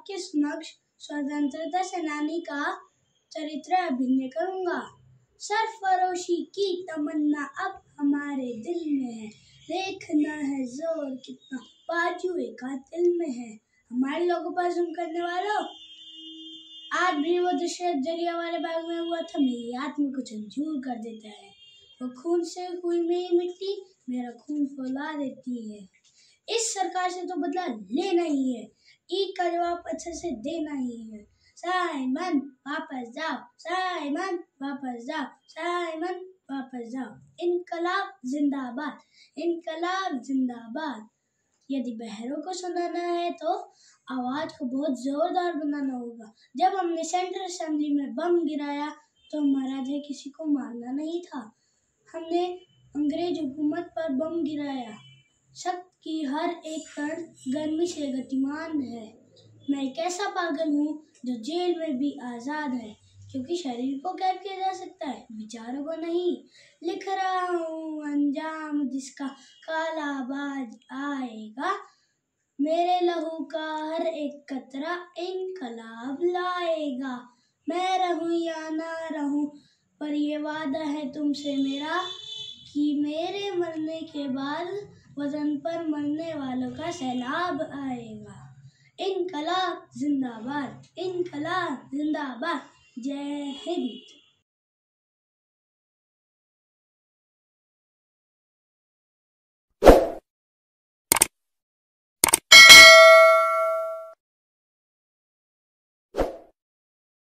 आपके समक्ष स्वतंत्रता सेनानी का चरित्र अभिनय करूंगा। सरफरोशी की तमन्ना अब हमारे दिल में है, देखना है जोर कितना बाजुए कातिल में है। हमारे लोगों पर जुल्म करने वालों, आज भी वो दृश्य जलियांवाला बाग में हुआ था मेरी आत्मा को झकझोर कर देता है। वो खून से हुई मेरी मिट्टी मेरा खून फुला देती है। इस सरकार से तो बदला लेना ही है, ईद का जवाब अच्छे से देना ही है। साइमन वापस जाओ, साइमन वापस जाओ, साइमन वापस जाओ। इनकलाब जिंदाबाद, इनकलाब जिंदाबाद। यदि बहरों को सुनाना है तो आवाज को बहुत जोरदार बनाना होगा। जब हमने सेंट्रल असेंबली में बम गिराया तो हमारा ध्येय किसी को मारना नहीं था, हमने अंग्रेज हुकूमत पर बम गिराया। शक्त की हर एक कण गर्मी से गतिमान है। मैं एक ऐसा पागल हूँ जो जेल में भी आजाद है, क्योंकि शरीर को कैद किया जा सकता है, विचारों को नहीं। लिख रहा हूँ अंजाम जिसका काला बाज आएगा, मेरे लहू का हर एक कतरा इनकलाब लाएगा। मैं रहूं या ना रहूं, पर ये वादा है तुमसे मेरा कि मेरे मरने के बाद वतन पर मरने वालों का सैलाब आएगा। इनकलाब जिंदाबाद, इनकलाब जिंदाबाद। जय हिंद।